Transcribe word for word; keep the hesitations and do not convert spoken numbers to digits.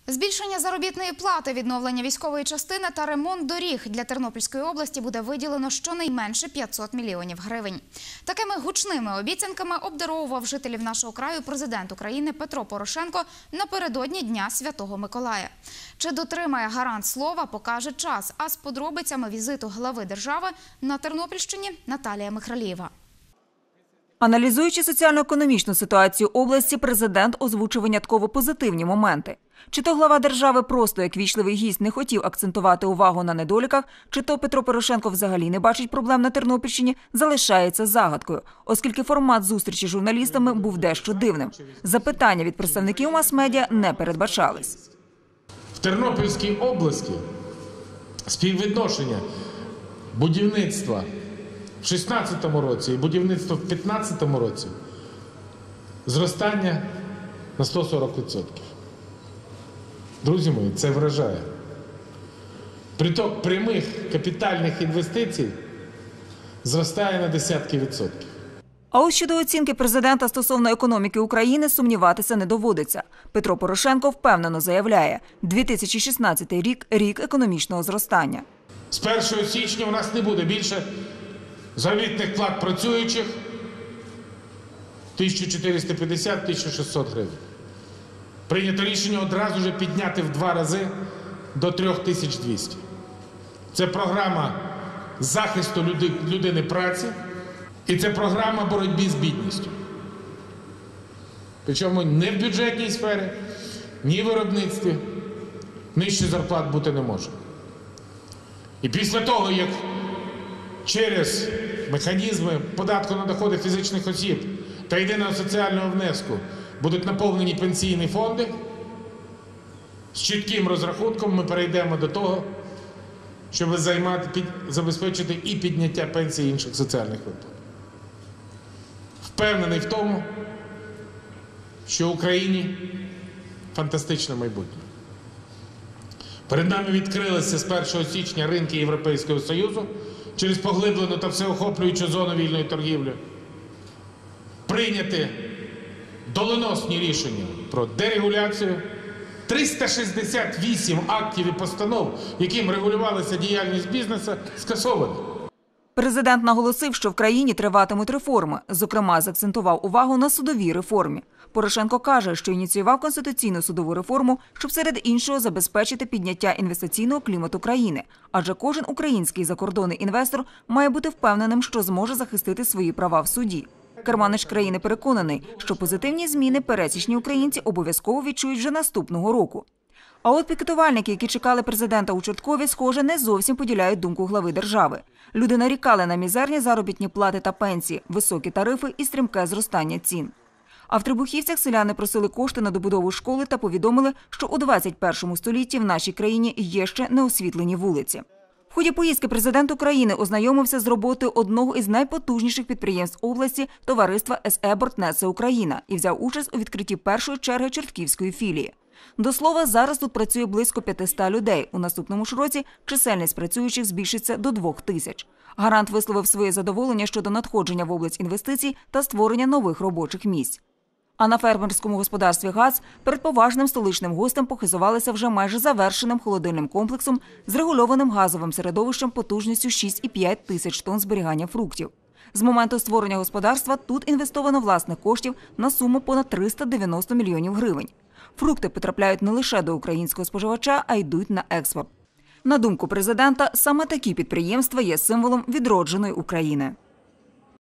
Збільшення заробітної плати, відновлення військової частини та ремонт доріг для Тернопільської області буде виділено щонайменше п'ятсот мільйонів гривень. Такими гучними обіцянками обдаровував жителів нашого краю президент України Петро Порошенко напередодні Дня Святого Миколая. Чи дотримає гарант слова, покаже час. А з подробицями візиту глави держави на Тернопільщині Наталія Михралієва. Аналізуючи соціально-економічну ситуацію області, президент озвучив винятково позитивні моменти. Чи то глава держави просто, як вічливий гість, не хотів акцентувати увагу на недоліках, чи то Петро Порошенко взагалі не бачить проблем на Тернопільщині, залишається загадкою, оскільки формат зустрічі з журналістами був дещо дивним. Запитання від представників мас-медіа не передбачались. В Тернопільській області співвідношення будівництва в шістнадцятому році і будівництво в п'ятнадцятому році зростання на сто сорок відсотків. Друзі мої, це вражає. Приток прямих капітальних інвестицій зростає на десятки відсотків. А ось щодо оцінки президента стосовно економіки України сумніватися не доводиться. Петро Порошенко впевнено заявляє – дві тисячі шістнадцятий рік – рік економічного зростання. З першого січня у нас не буде більше заробітних плат працюючих тисяча чотириста п'ятдесят - тисяча шістсот гривень. Прийнято рішення одразу ж підняти в два рази до три тисячі двісті. Це програма захисту людини праці і це програма боротьби з бідністю. Причому не в бюджетній сфері, ні в виробництві нижче зарплат бути не може. І після того, як через механізми податку на доходи фізичних осіб та єдиного соціального внеску будуть наповнені пенсійні фонди, з чітким розрахунком ми перейдемо до того, щоб займати, під, забезпечити і підняття пенсій і інших соціальних виплат. Впевнений в тому, що в Україні фантастичне майбутнє. Перед нами відкрилися з першого січня ринки Європейського Союзу через поглиблену та всеохоплюючу зону вільної торгівлі. Прийняти доленосні рішення про дерегуляцію, триста шістдесят вісім актів і постанов, яким регулювалася діяльність бізнесу, скасовані. Президент наголосив, що в країні триватимуть реформи. Зокрема, заакцентував увагу на судовій реформі. Порошенко каже, що ініціював конституційну судову реформу, щоб серед іншого забезпечити підняття інвестиційного клімату країни. Адже кожен український закордонний інвестор має бути впевненим, що зможе захистити свої права в суді. Керманич країни переконаний, що позитивні зміни пересічні українці обов'язково відчують вже наступного року. А от пікетувальники, які чекали президента у Чорткові, схоже, не зовсім поділяють думку глави держави. Люди нарікали на мізерні заробітні плати та пенсії, високі тарифи і стрімке зростання цін. А в Требухівцях селяни просили кошти на добудову школи та повідомили, що у двадцять першому столітті в нашій країні є ще неосвітлені вулиці. В ході поїздки президент України ознайомився з роботою одного із найпотужніших підприємств області – товариства ес е «Бортнеце Україна» і взяв участь у відкритті першої черги Чортківської філії. До слова, зараз тут працює близько п'ятисот людей. У наступному ж році чисельність працюючих збільшиться до двох тисяч. Гарант висловив своє задоволення щодо надходження в область інвестицій та створення нових робочих місць. А на фермерському господарстві «ГАЗ» перед поважним столичним гостем похизувалися вже майже завершеним холодильним комплексом з регульованим газовим середовищем потужністю шість і п'ять тисяч тонн зберігання фруктів. З моменту створення господарства тут інвестовано власних коштів на суму понад триста дев'яносто мільйонів гривень. Фрукти потрапляють не лише до українського споживача, а йдуть на експорт. На думку президента, саме такі підприємства є символом відродженої України.